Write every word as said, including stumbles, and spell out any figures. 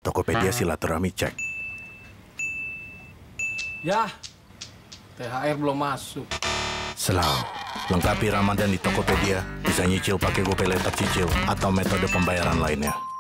Tokopedia silaturahmi cek. Ya, T H R belum masuk. Selang. Lengkapi Ramadan di Tokopedia. Bisa nyicil pakai GoPay Later Cicil atau metode pembayaran lainnya.